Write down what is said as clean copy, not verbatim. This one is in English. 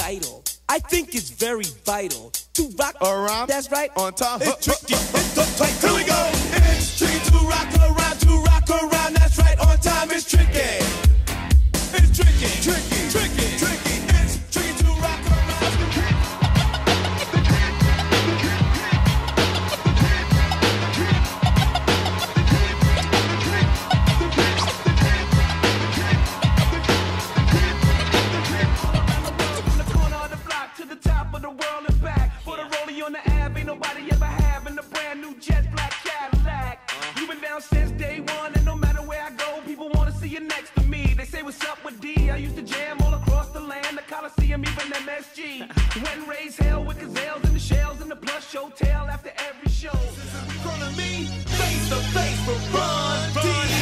recital. I think it's very vital to rock around. That's right. On time. It's tricky. It's uptight. Here we go. It's tricky to rock around. To rock around. That's right. On time. It's tricky. It's tricky. Tricky. Tricky. Tricky. It's tricky to rock around. Since day one, and no matter where I go, people want to see you next to me. They say, what's up with D? I used to jam all across the land, the Coliseum, even MSG. Went and raised hell with gazelles and the shells and the plush show tail after every show. In front of me, face to face for fun.